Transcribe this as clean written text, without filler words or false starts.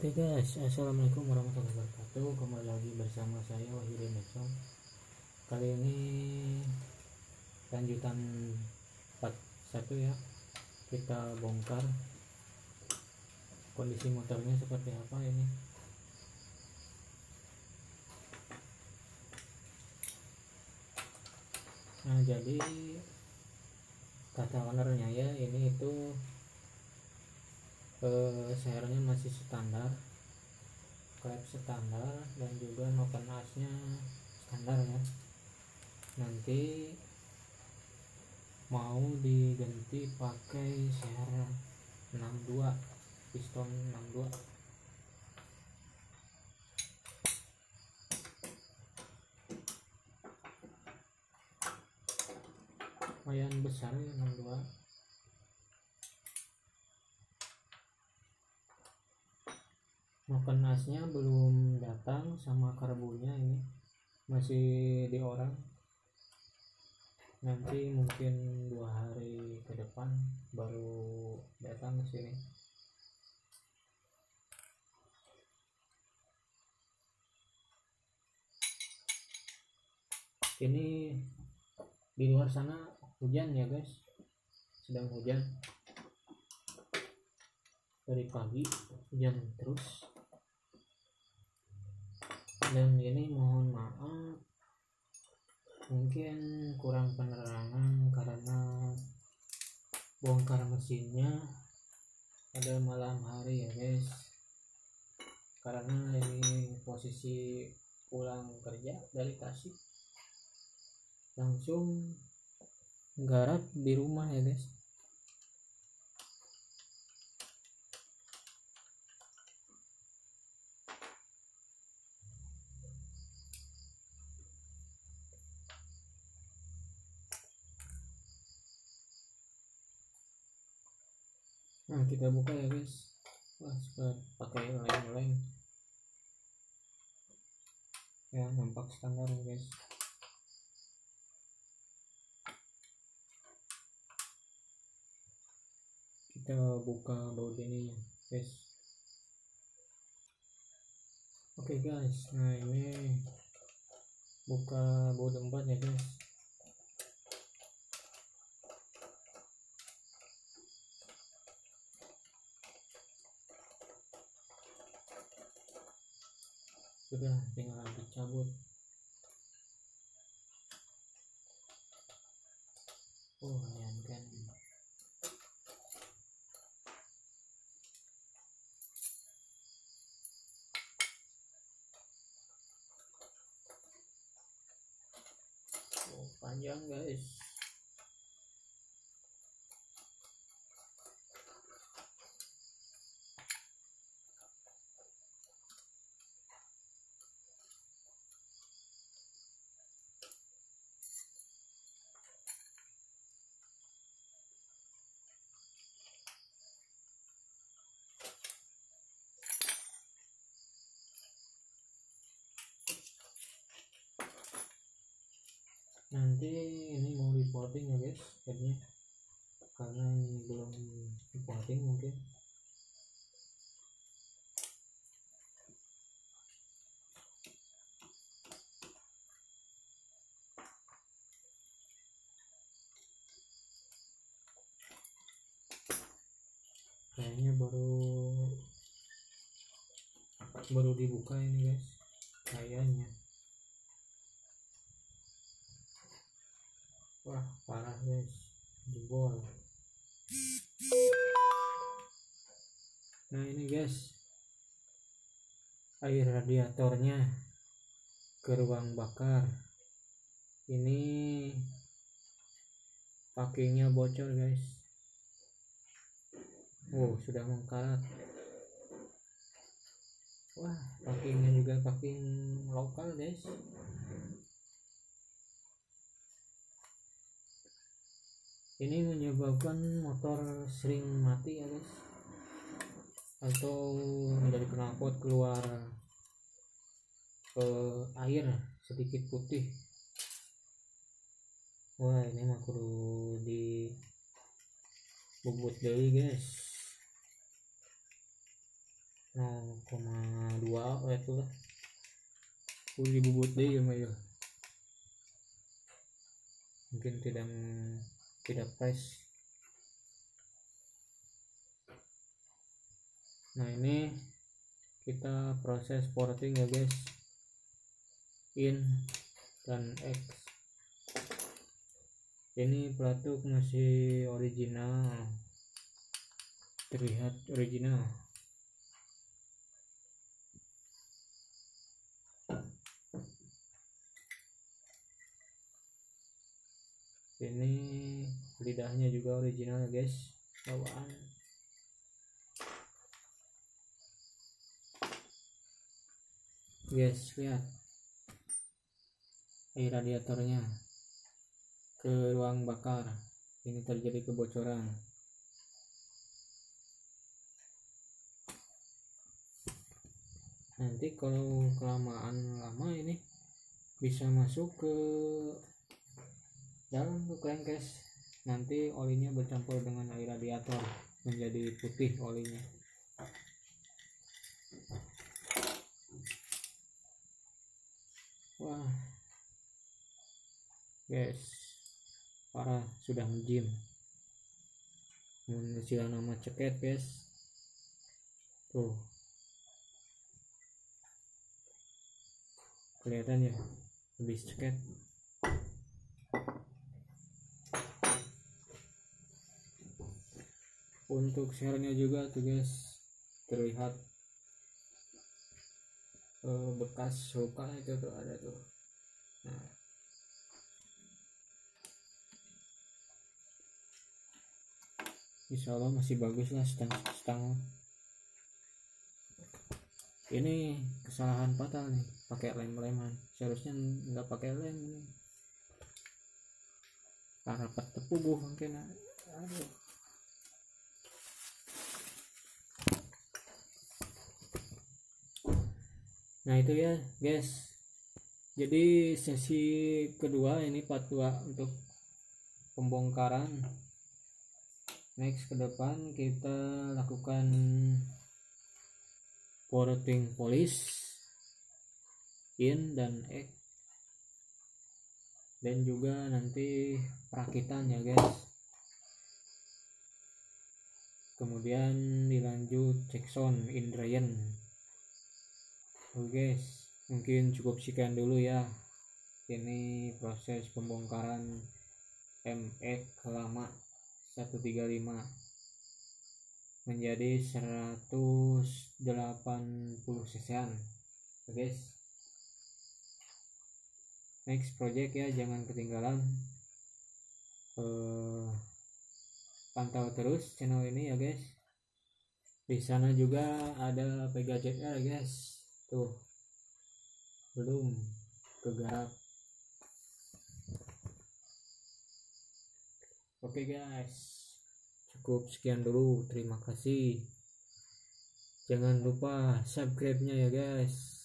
Oke guys, assalamualaikum warahmatullahi wabarakatuh. Kembali lagi bersama saya Wahyu Demesom. Kali ini lanjutan part 1 ya. Kita bongkar kondisi motornya seperti apa ini. Nah, jadi kata ownernya ya, ini itu sernya masih standar, klep standar, dan juga noken asnya standar ya. Nanti mau diganti pakai ser 62, piston 62. Lumayan besar ya 62. Noken asnya belum datang, sama karbunya ini masih diorang. Nanti mungkin 2 hari ke depan baru datang ke sini. Ini di luar sana hujan ya guys, sedang hujan dari pagi, hujan terus. Dan ini mohon maaf mungkin kurang penerangan karena bongkar mesinnya pada malam hari ya guys, karena ini posisi pulang kerja dari Tasik, langsung garap di rumah ya guys. Nah, kita buka ya guys. Wah, pakai lem ya, nampak standar ya guys. Kita buka baut ininya guys. Oke guys, nah ini buka baut 4 ya guys. Sudah tinggal dicabut. Oh, kan panjang guys. Nanti ini mau reporting ya guys headnya, karena ini belum reporting mungkin. Kayaknya baru dibuka ini guys, kayaknya. Wah, parah guys, jebol. Nah ini guys, air radiatornya ke ruang bakar ini pakingnya bocor guys. Oh, sudah mengkarat. Wah, pakingnya juga paking lokal guys. Ini menyebabkan motor sering mati ya guys, atau dari knalpot keluar air sedikit putih. Wah, ini mah kudu di bubut deui guys. 0,2 itu lah dibubut deh ya mungkin tidak pas. Nah ini kita proses porting ya guys, in dan X. Ini pelatuk masih original, terlihat original. Ini lidahnya juga original guys, bawaan. Guys lihat air radiatornya ke ruang bakar, ini terjadi kebocoran. Nanti kalau kelamaan lama ini bisa masuk ke dalam ke crankcase, nanti olinya bercampur dengan air radiator menjadi putih olinya. Wah guys, parah, sudah menjim. Istilah nama ceket guys, tuh kelihatan ya, habis ceket. Untuk share-nya juga tuh guys, terlihat bekas luka itu tuh ada tuh. Nah, insya Allah masih bagus lah stang. Ini kesalahan fatal nih, pakai lem-leman, seharusnya nggak pakai lem ini. Rapat tepuguh mungkin, aduh. Nah itu ya guys, jadi sesi kedua ini part 2 untuk pembongkaran. Next ke depan kita lakukan porting polish, in dan X, dan juga nanti perakitan ya guys. Kemudian dilanjut check sound in drain. Oke guys, mungkin cukup sekian dulu ya. Ini proses pembongkaran MX lama 135 menjadi 180 cc-an. Oke guys, next project ya, jangan ketinggalan. Pantau terus channel ini ya guys. Di sana juga ada Pega ZR guys. Tuh, belum kegarap. Oke guys, cukup sekian dulu. Terima kasih. Jangan lupa subscribe-nya ya guys.